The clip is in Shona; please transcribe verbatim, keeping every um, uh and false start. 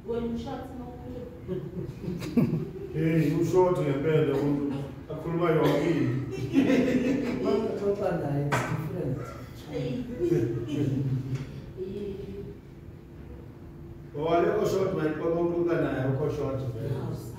When you shot him Hey, you short ngempela umuntu akhuluma yonke. Makaxoxa naye it's different. Owale ko short man ko umuntu kana naye ko short vele.